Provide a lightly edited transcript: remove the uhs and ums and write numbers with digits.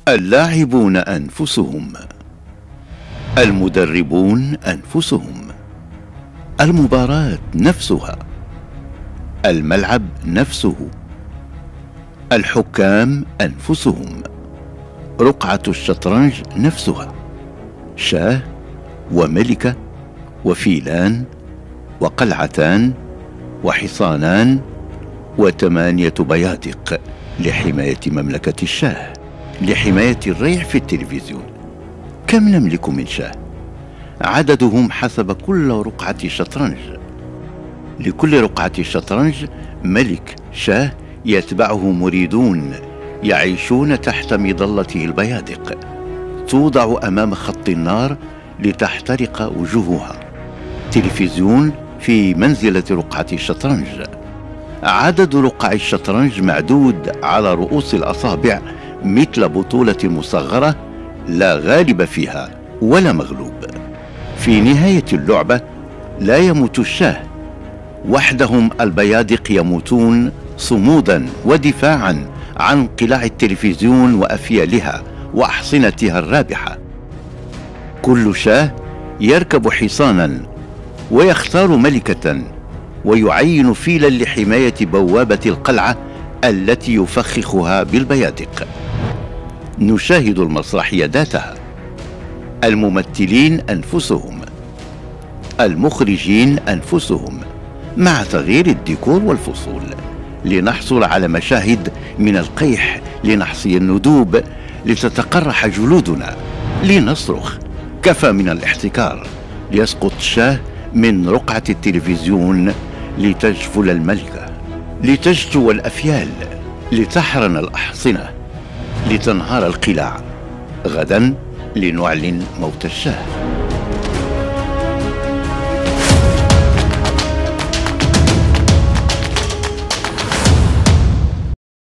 اللاعبون أنفسهم، المدربون أنفسهم، المباراة نفسها، الملعب نفسه، الحكام أنفسهم، رقعة الشطرنج نفسها، شاه وملكة وفيلان وقلعتان وحصانان و8 بيادق لحماية مملكة الشاه، لحماية الريع في التلفزيون. كم نملك من شاه؟ عددهم حسب كل رقعة شطرنج. لكل رقعة شطرنج ملك شاه يتبعه مريدون يعيشون تحت مظلته البيادق، توضع أمام خط النار لتحترق وجوهها. تلفزيون في منزلة رقعة الشطرنج. عدد رقع الشطرنج معدود على رؤوس الأصابع، مثل بطولة مصغرة لا غالب فيها ولا مغلوب. في نهاية اللعبة لا يموت الشاه وحدهم، البيادق يموتون صمودا ودفاعا عن قلاع التلفزيون وأفيالها وأحصنتها الرابحة. كل شاه يركب حصانا ويختار ملكة ويعين فيلا لحماية بوابة القلعة التي يفخخها بالبيادق. نشاهد المسرحية ذاتها. الممثلين أنفسهم، المخرجين أنفسهم، مع تغيير الديكور والفصول لنحصل على مشاهد من القيح، لنحصي الندوب لتتقرح جلودنا، لنصرخ كفى من الاحتكار، ليسقط الشاه من رقعة التلفزيون، لتجفل الملكة، لتجتو الأفيال، لتحرن الأحصنة، لتنهار القلاع. غدا لنعلن موت الشاه.